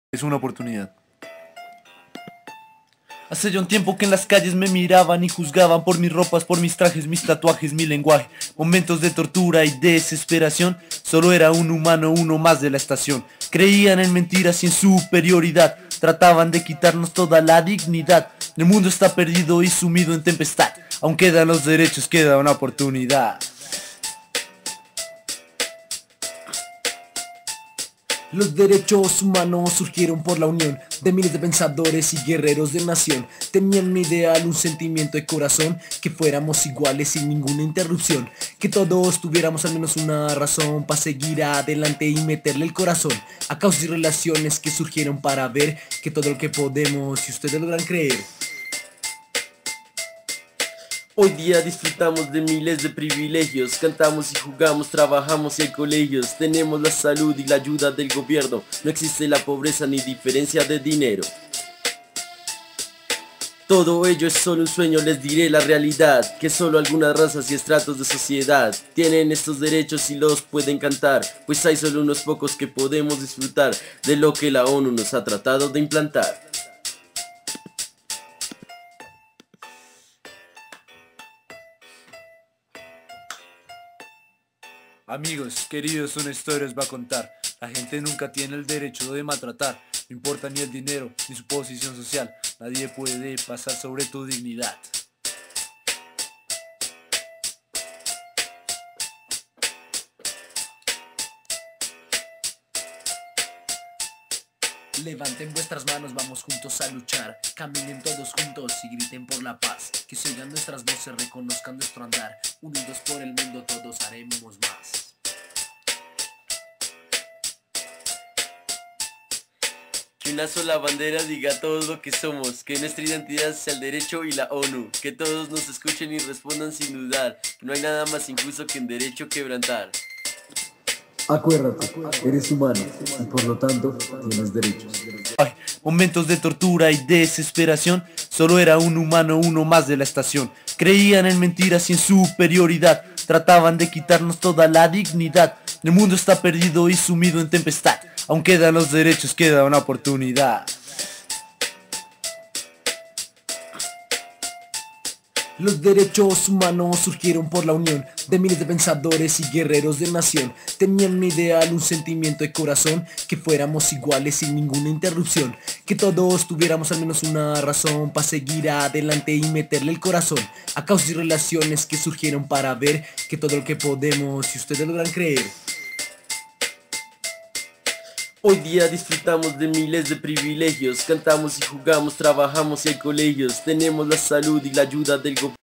Es una oportunidad. Hace ya un tiempo que en las calles me miraban y juzgaban por mis ropas, por mis trajes, mis tatuajes, mi lenguaje. Momentos de tortura y desesperación, solo era un humano, uno más de la estación. Creían en mentiras y en superioridad, trataban de quitarnos toda la dignidad. El mundo está perdido y sumido en tempestad, aún quedan los derechos, queda una oportunidad. Los derechos humanos surgieron por la unión de miles de pensadores y guerreros de nación. Tenían un ideal, un sentimiento de corazón, que fuéramos iguales sin ninguna interrupción, que todos tuviéramos al menos una razón para seguir adelante y meterle el corazón a causas y relaciones que surgieron para ver que todo lo que podemos, si ustedes logran creer. Hoy día disfrutamos de miles de privilegios, cantamos y jugamos, trabajamos y hay colegios, tenemos la salud y la ayuda del gobierno, no existe la pobreza ni diferencia de dinero. Todo ello es solo un sueño, les diré la realidad, que solo algunas razas y estratos de sociedad tienen estos derechos y los pueden cantar, pues hay solo unos pocos que podemos disfrutar de lo que la ONU nos ha tratado de implantar. Amigos, queridos, una historia os va a contar. La gente nunca tiene el derecho de maltratar. No importa ni el dinero, ni su posición social. Nadie puede pasar sobre tu dignidad. Levanten vuestras manos, vamos juntos a luchar. Caminen todos juntos y griten por la paz. Que se oigan nuestras voces, reconozcan nuestro andar. Unidos por el mundo todos haremos más. Que una sola bandera diga todo lo que somos, que nuestra identidad sea el derecho y la ONU, que todos nos escuchen y respondan sin dudar, que no hay nada más injusto que un derecho quebrantar. Acuérdate, eres humano y por lo tanto tienes derechos. Ay, momentos de tortura y desesperación, solo era un humano, uno más de la estación. Creían en mentiras y en superioridad, trataban de quitarnos toda la dignidad. El mundo está perdido y sumido en tempestad, aún quedan los derechos, queda una oportunidad. Los derechos humanos surgieron por la unión de miles de pensadores y guerreros de nación. Tenían un ideal, un sentimiento de corazón, que fuéramos iguales sin ninguna interrupción, que todos tuviéramos al menos una razón para seguir adelante y meterle el corazón a causas y relaciones que surgieron para ver que todo lo que podemos, si ustedes logran creer. Hoy día disfrutamos de miles de privilegios, cantamos y jugamos, trabajamos y hay colegios, tenemos la salud y la ayuda del gobierno.